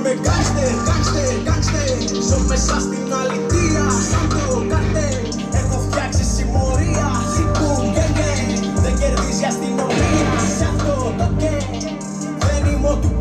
Είμαι γκάνστερ, γκάνστερ, γκάνστερ. Ζω μέσα στην αλήθεια, σαν το καρτέλ. Έχω φτιάξει συμμορία, σηκούν γκέγκε. Δεν κερδίζει αστυνομία σε αυτό το γκέγκ. Δεν είμαι ο του